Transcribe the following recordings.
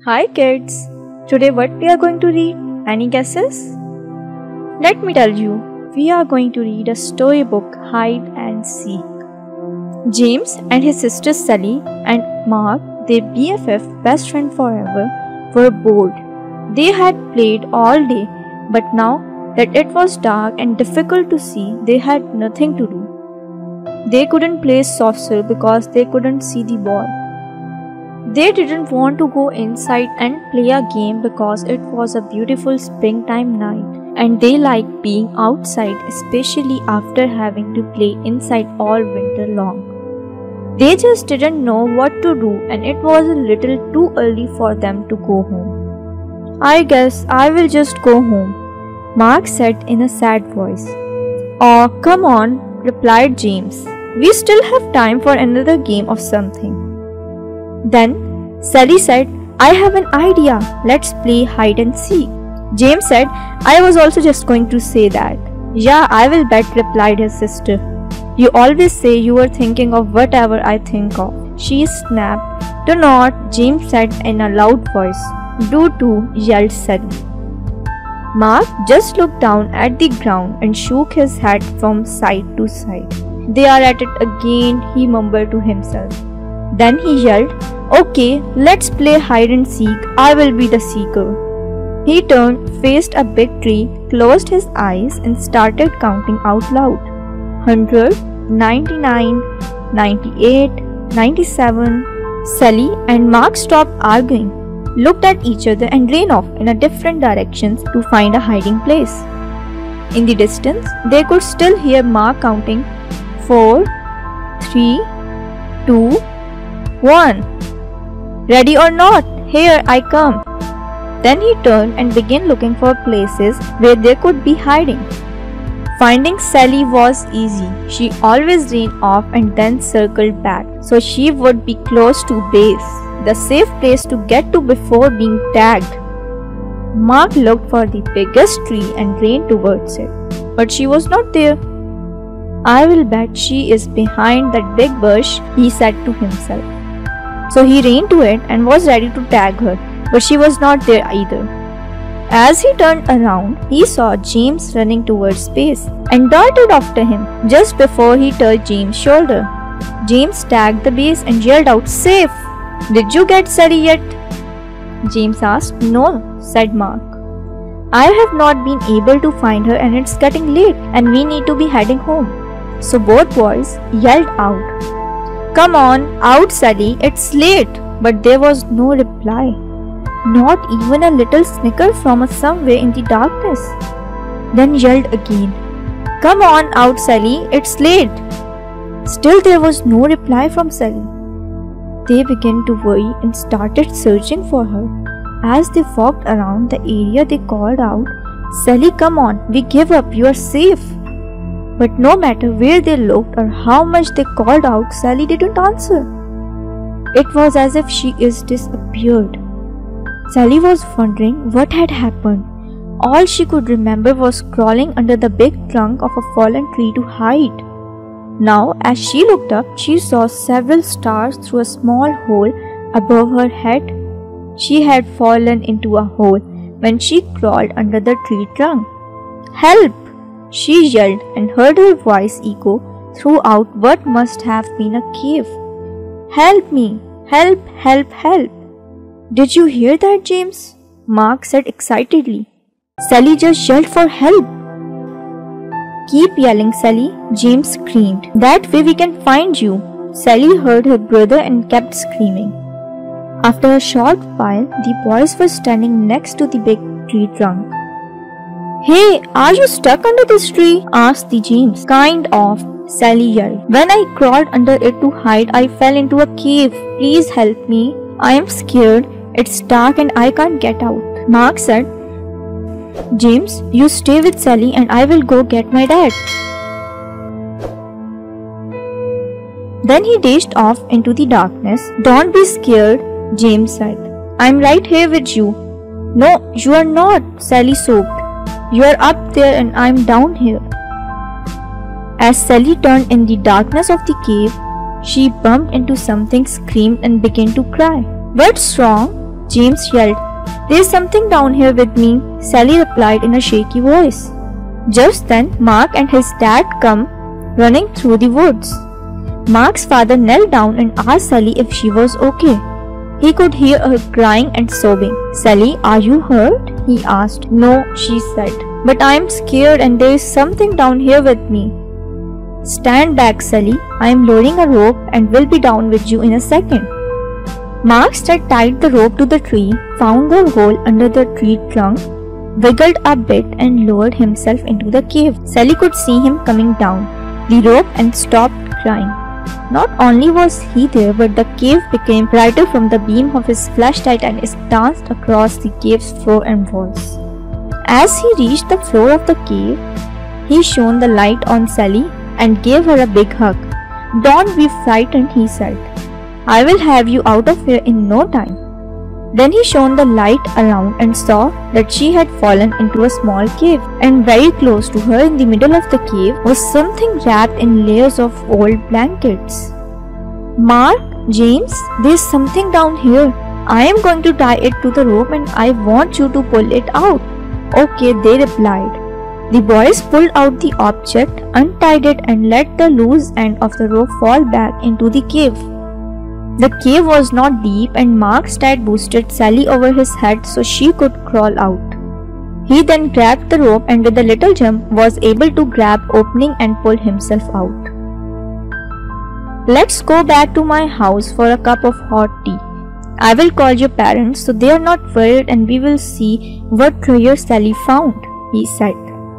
Hi kids! Today what we are going to read? Any guesses? Let me tell you, we are going to read a storybook Hide and Seek. James and his sisters Sally and Mark, their BFF best friend forever, were bored. They had played all day, but now that it was dark and difficult to see, they had nothing to do. They couldn't play saucer because they couldn't see the ball. They didn't want to go inside and play a game because it was a beautiful springtime night and they liked being outside, especially after having to play inside all winter long. They just didn't know what to do and it was a little too early for them to go home. "I guess I will just go home," Mark said in a sad voice. "Oh, come on," replied James. "We still have time for another game of something." Then Sally said, "I have an idea. Let's play hide and seek." James said, "I was also just going to say that." "Yeah, I will bet," replied his sister. "You always say you are thinking of whatever I think of." She snapped. "Do not," James said in a loud voice. "Do too," yelled Sally. Mark just looked down at the ground and shook his head from side to side. "They are at it again," he mumbled to himself. Then he yelled, "Okay, let's play hide and seek. I will be the seeker." He turned, faced a big tree, closed his eyes and started counting out loud. 100, 99, 98, 97. Sally and Mark stopped arguing, looked at each other and ran off in a different directions to find a hiding place. In the distance, they could still hear Mark counting 4, 3, 2, 1. "Ready or not, here I come." Then he turned and began looking for places where they could be hiding. Finding Sally was easy. She always ran off and then circled back, so she would be close to base, the safe place to get to before being tagged. Mark looked for the biggest tree and ran towards it, but she was not there. "I will bet she is behind that big bush," he said to himself. So he ran to it and was ready to tag her, but she was not there either. As he turned around, he saw James running towards base and darted after him just before he touched James' shoulder. James tagged the base and yelled out, "Safe! Did you get Sally yet?" James asked. "No," said Mark. "I have not been able to find her and it's getting late and we need to be heading home." So both boys yelled out, "Come on, out Sally, it's late." But there was no reply, not even a little snicker from somewhere in the darkness. Then yelled again, "Come on, out Sally, it's late." Still there was no reply from Sally. They began to worry and started searching for her. As they walked around the area they called out, "Sally, come on, we give up, you are safe." But no matter where they looked or how much they called out, Sally didn't answer. It was as if she is disappeared. Sally was wondering what had happened. All she could remember was crawling under the big trunk of a fallen tree to hide. Now, as she looked up, she saw several stars through a small hole above her head. She had fallen into a hole when she crawled under the tree trunk. "Help!" she yelled and heard her voice echo throughout what must have been a cave. "Help me! Help! Help! Help!" "Did you hear that, James?" Mark said excitedly. "Sally just yelled for help." "Keep yelling, Sally," James screamed. "That way we can find you." Sally heard her brother and kept screaming. After a short while, the boys were standing next to the big tree trunk. "Hey, are you stuck under this tree?" asked the James. "Kind of," Sally yelled. "When I crawled under it to hide, I fell into a cave. Please help me. I am scared. It's dark and I can't get out." Mark said, "James, you stay with Sally and I will go get my dad." Then he dashed off into the darkness. "Don't be scared," James said. "I'm right here with you." "No, you are not," Sally sobbed. "You are up there and I'm down here." As Sally turned in the darkness of the cave, she bumped into something, screamed and began to cry. "What's wrong?" James yelled. "There's something down here with me," Sally replied in a shaky voice. Just then, Mark and his dad come running through the woods. Mark's father knelt down and asked Sally if she was okay. He could hear her crying and sobbing. "Sally, are you hurt?" he asked. "No," she said, "but I'm scared and there is something down here with me." "Stand back, Sally. I am lowering a rope and will be down with you in a second." Mark tied the rope to the tree, found a hole under the tree trunk, wiggled a bit and lowered himself into the cave. Sally could see him coming down the rope and stopped crying. Not only was he there, but the cave became brighter from the beam of his flashlight and it danced across the cave's floor and walls. As he reached the floor of the cave, he shone the light on Sally and gave her a big hug. "Don't be frightened," he said. "I will have you out of here in no time." Then he shone the light around and saw that she had fallen into a small cave, and very close to her in the middle of the cave was something wrapped in layers of old blankets. "Mark, James, there's something down here. I am going to tie it to the rope and I want you to pull it out." "Okay," they replied. The boys pulled out the object, untied it and let the loose end of the rope fall back into the cave. The cave was not deep and Mark's dad boosted Sally over his head so she could crawl out. He then grabbed the rope and with a little jump was able to grab opening and pull himself out. "Let's go back to my house for a cup of hot tea. I will call your parents so they are not worried and we will see what treasure Sally found," he said.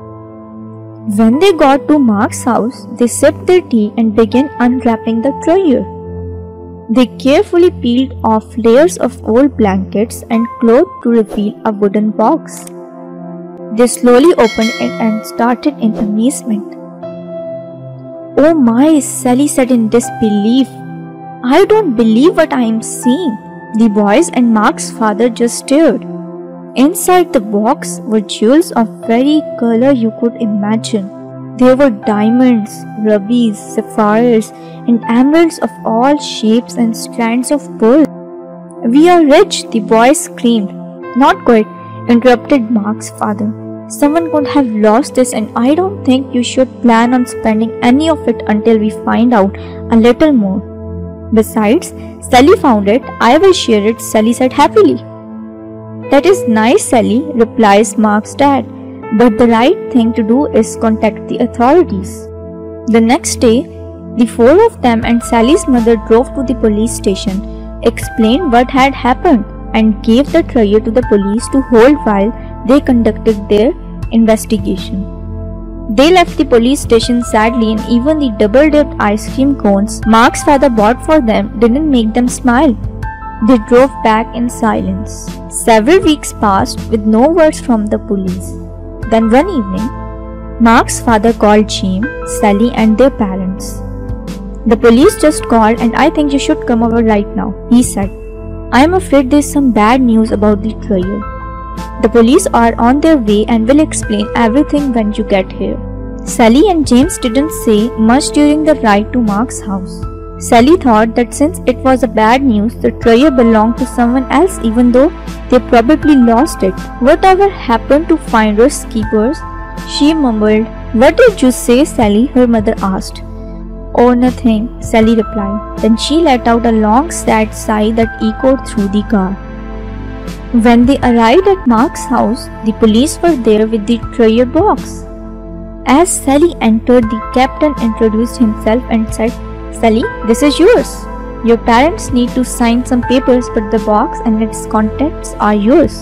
When they got to Mark's house, they sipped their tea and began unwrapping the treasure. They carefully peeled off layers of old blankets and cloth to reveal a wooden box. They slowly opened it and started in amazement. "Oh my," Sally said in disbelief. "I don't believe what I am seeing." The boys and Mark's father just stared. Inside the box were jewels of every color you could imagine. There were diamonds, rubies, sapphires, and emeralds of all shapes and strands of pearl. "We are rich," the boys screamed. "Not quite," interrupted Mark's father. "Someone could have lost this and I don't think you should plan on spending any of it until we find out a little more. Besides, Sally found it. I will share it," Sally said happily. "That is nice, Sally," replies Mark's dad. "But the right thing to do is contact the authorities." The next day, the four of them and Sally's mother drove to the police station, explained what had happened, and gave the treasure to the police to hold while they conducted their investigation. They left the police station sadly, and even the double-dipped ice cream cones Mark's father bought for them didn't make them smile. They drove back in silence. Several weeks passed with no words from the police. Then one evening, Mark's father called Jim, Sally and their parents. "The police just called and I think you should come over right now," he said. "I am afraid there's some bad news about the treasure. The police are on their way and will explain everything when you get here." Sally and James didn't say much during the ride to Mark's house. Sally thought that since it was a bad news, the treasure belonged to someone else even though they probably lost it. "Whatever happened to finders keepers?" she mumbled. "What did you say, Sally?" her mother asked. "Oh, nothing," Sally replied. Then she let out a long sad sigh that echoed through the car. When they arrived at Mark's house, the police were there with the treasure box. As Sally entered, the captain introduced himself and said, "Sally, this is yours. Your parents need to sign some papers, but the box and its contents are yours."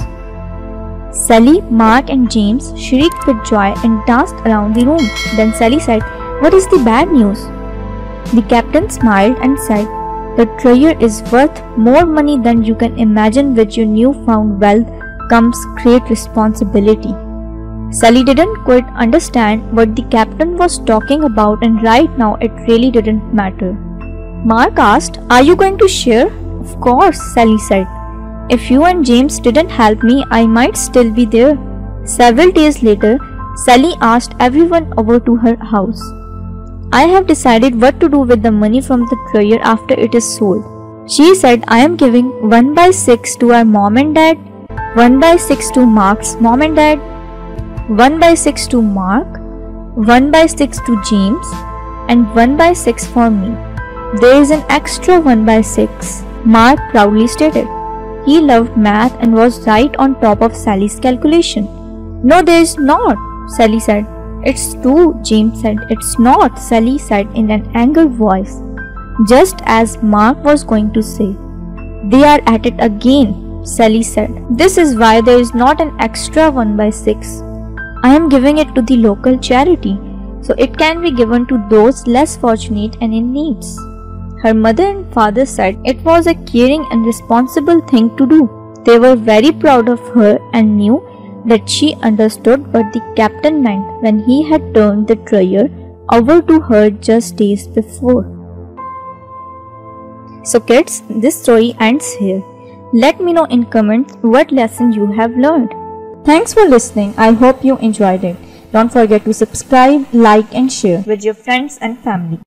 Sally, Mark and James shrieked with joy and danced around the room. Then Sally said, "What is the bad news?" The captain smiled and said, "The treasure is worth more money than you can imagine. With your newfound wealth comes great responsibility." Sally didn't quite understand what the captain was talking about, and right now it really didn't matter. Mark asked, "Are you going to share?" "Of course," Sally said. "If you and James didn't help me, I might still be there." Several days later, Sally asked everyone over to her house. "I have decided what to do with the money from the treasure after it is sold. She said, I am giving 1 by 6 to our mom and dad, 1 by 6 to Mark's mom and dad, 1 by 6 to Mark, 1 by 6 to James, and 1 by 6 for me. There is an extra 1 by 6, Mark proudly stated. He loved math and was right on top of Sally's calculation. No, there is not, Sally said. It's 2, James said. It's not, Sally said in an angered voice. Just as Mark was going to say. They are at it again, Sally said. This is why there is not an extra 1 by 6. I am giving it to the local charity, so it can be given to those less fortunate and in needs. Her mother and father said it was a caring and responsible thing to do. They were very proud of her and knew that she understood what the captain meant when he had turned the tray over to her just days before. So kids, this story ends here. Let me know in comments what lesson you have learned. Thanks for listening. I hope you enjoyed it. Don't forget to subscribe, like and share with your friends and family.